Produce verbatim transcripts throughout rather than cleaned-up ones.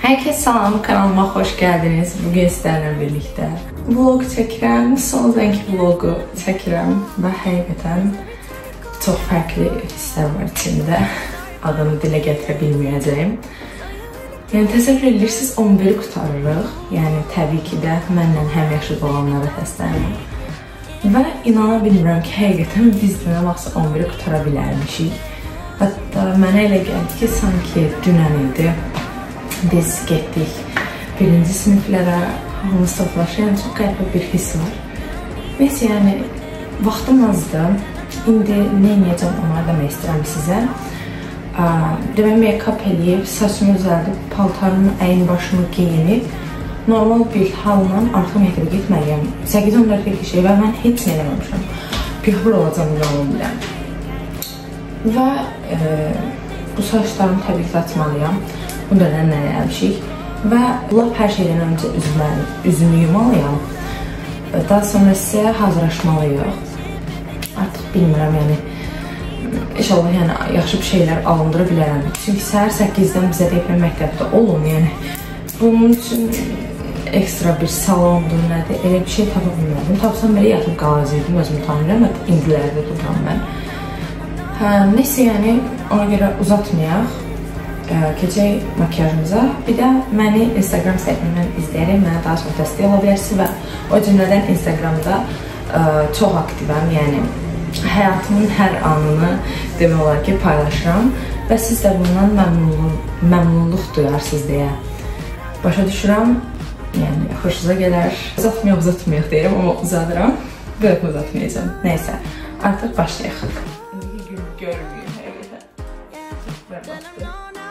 Herkes salam, kanalıma xoş gəldiniz. Bugün sizlərlə birlikdə vlog çəkirəm. Son zəngi vlogu çəkirəm və həqiqətən çox fərqli hisslər var içində. Adını dilə gətirə bilməyəcəyim. Yəni, təsəvvür edirsiniz, on biri qutarırıq. Yəni, təbii ki də mənlə həmyaşıd olanlara səslənirəm. Və inana bilmirəm ki, həqiqətən biz dünə vaxtsa on biri qutara bilərmişik. Hətta mənə elə gəldi ki, sanki dünən idi. Biz getdik birinci siniflərə, hamımız toplaşır, yəni çox qəribə bir hiss var. Neysə, yəni, vaxtım azdır. İndi nə edəcəm, onları demək istəyirəm sizə. Demək, make-up eləyib, saçımı düzəldib, paltarımı, əyin başımı geyinib, normal bir halla arxa məktəbə getməliyəm. səkkiz on dəqiqə şey və mən heç nə eləməmişəm. Göhbür olacam, inanım biləm. Və e, bu saçlarımı təbii ki açmalıyam. Bu dönəm nə eləmişik və lap hər şeydən öncə üzümü, üzümü yumalıyam. Daha sonra isə hazırlaşmalıyıq. Artıq bilmirəm, yəni İnşallah yəni, yaxşı bir şeylər alındıra bilərəm. Çünki səhər səkkizdən bizə deyiblər məktəbdə olun. Yəni, bunun üçün ekstra bir salondur, nədir, elə bir şey tapa bilmədim. Tapsam belə yatıb qalacaqdım, özümü tanıyıram, indilərdə tuturam mən. Hə, neysə, yəni, ona görə uzatmayaq. Keçək makyajımıza. Bir də məni Instagram səhifəmdən izləyərək mənə daha çox dəstək ola bilərsiniz və o cümlədən Instagramda ə, çox aktivəm, yəni həyatımın hər anını demək olar ki, paylaşıram və siz də bundan məmnunluq, məmnunluq duyarsınız deyə başa düşürəm, yəni xoşunuza gələr. Uzatmayaq, uzatmayaq deyirəm, amma uzadıram, belə uzatmayacağım. Neysə, artıq başlayaq. İndi gün görməyim, həqiqətən. Ver baxdı.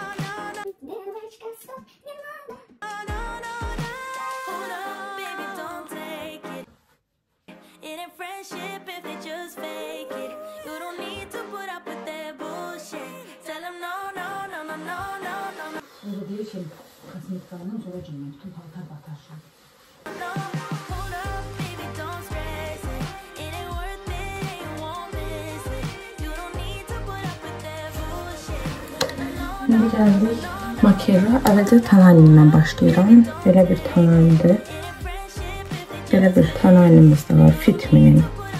Öyle değil ki, kosmetiklarından sonra cümle, bütün paltar batar şu an. Şimdi gəldik makyaja. Əvvəlcə tanayimdən başlayıram. Belə bir tanayimdir. Belə bir tanayimimiz də var, Fitmi'nin.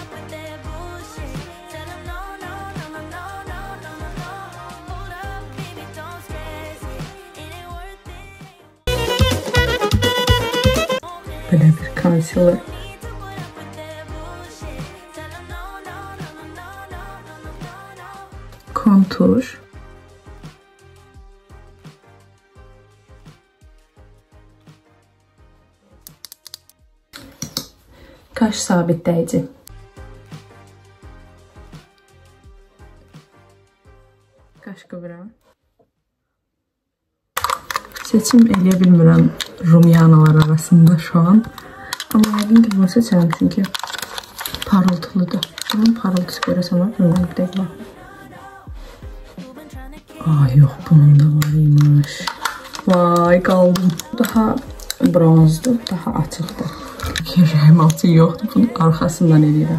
Belə bir concealer. Kontur. Kaş sabitləyici. Kaş qıvıram. Seçim eləyə bilmirəm rumyanalar arasında şu an. Amma yəqin ki, bunu seçərəm çünki parıltılıdır. Bunun parıltısı görəsən var, bilmirəm bir dəqiqə. Ay, yox, bunun da var imiş. Vay, qaldım. Daha bronzdur, daha açıqdır. Rəhim altı yoxdur, bunun arxasından eləyirəm.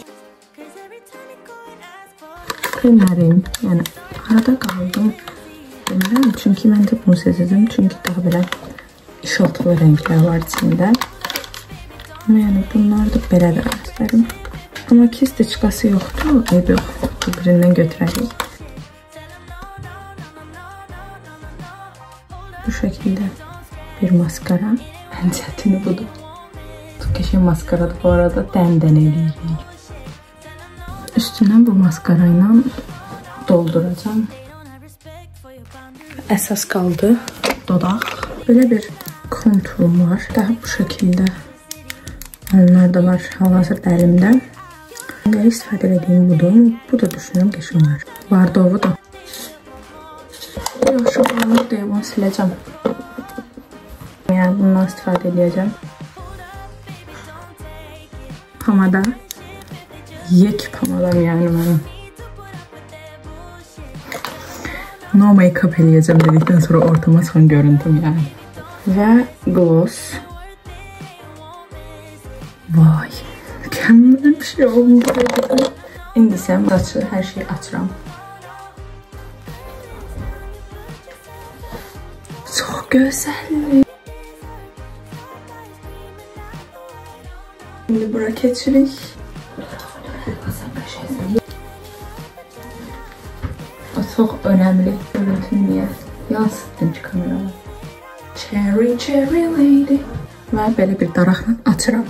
Kremlərim, yəni arada qaldım. Bilmirəm, çünki mən də bunu seçəcəm, çünki daha belə işıltılı rənglər var içində. Amma yəni bunlar da belə də göstərim. Amma kistiçkası yoxdur, ev yox, bu birindən götürərik. Bu şəkildə bir maskara, ən çətini budur. Çox qəşəng maskaradır bu arada, dən-dən eləyirik. Üstünə bu maskara ilə dolduracam. Əsas qaldı dodaq. Belə bir konturum var. Daha bu şəkildə onlar da var hal-hazırda əlimdə. Belə istifadə edeyim budur. Bu da düşünürüm qəşəng var. Vardovu da. Yaxşı qalıq deyə bunu siləcəm. Yəni bundan istifadə edəcəm. Pamada. Yek pamadam yəni mənim. No make-up eləyəcəm dedikdən sonra ortama çıxan görüntüm yəni. Və gloss. Vay, mükəmməl bir şey oldu. İndi isə saçı hər şeyi açıram. Çox Çox gözəl. Şimdi bura keçirik. O çox önəmli görüntünü niyə yansıtdım ki kameraya. Cherry, cherry lady. Mən belə bir daraqla açıram.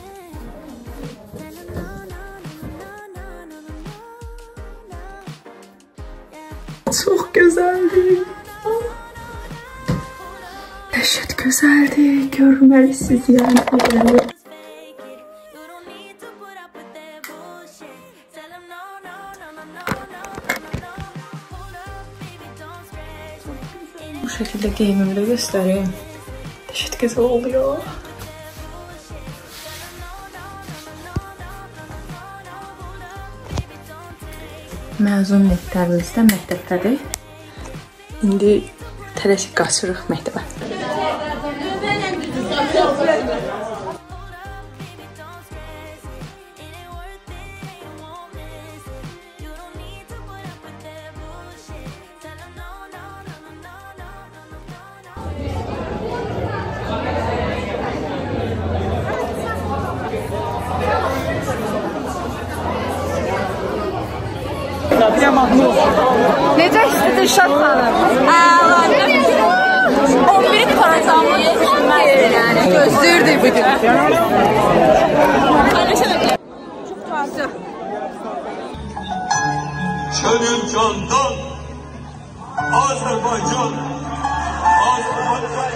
Çox gözəldir. Dəhşət gözəldir. Görməlisiniz yəni. Bu şəkildə geyimimi də göstəreyim. Dəhşət gözəl oluyor. Məzun neftlərimizdə məktəbdədir. İndi tələsik qaçırıq məktəbə. Necə istədir Şad xanım? on bir parasamı yəni gözlürdük bugün. Çox fazla. Gönül candan Azərbaycan Azərbaycan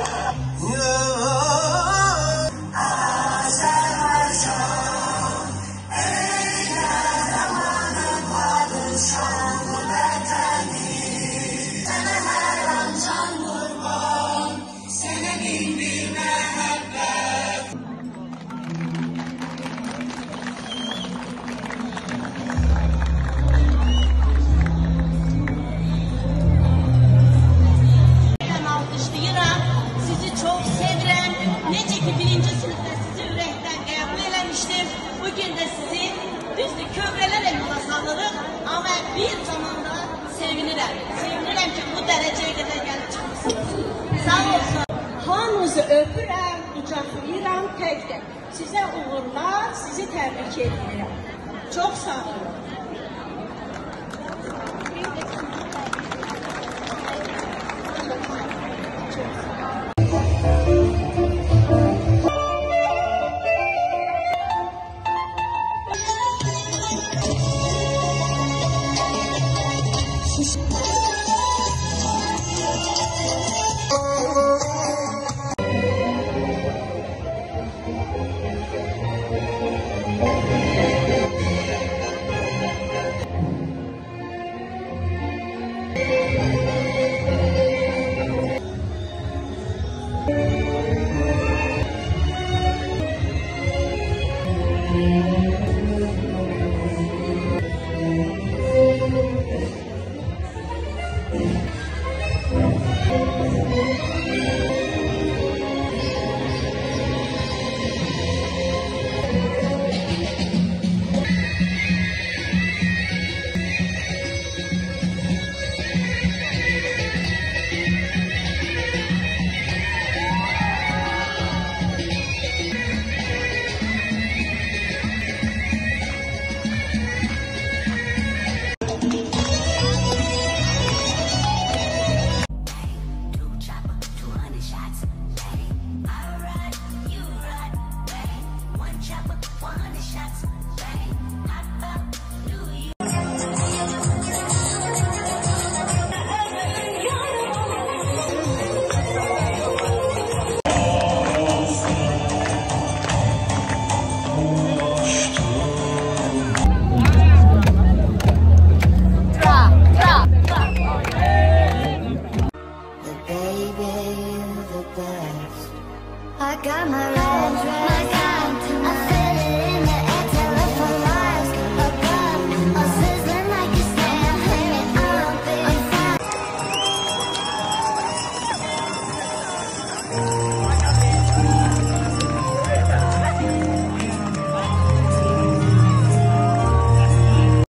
bir zamanda sevinirəm. Sevinirəm ki, bu dərəcəyə qədər gəlib çıxmışsınız. Sağ olsun. Hamınızı öpürəm, qucaqlayıram tək-tək. Sizə uğurlar, sizi təbrik edirəm. Çox sağ olun. Thank you.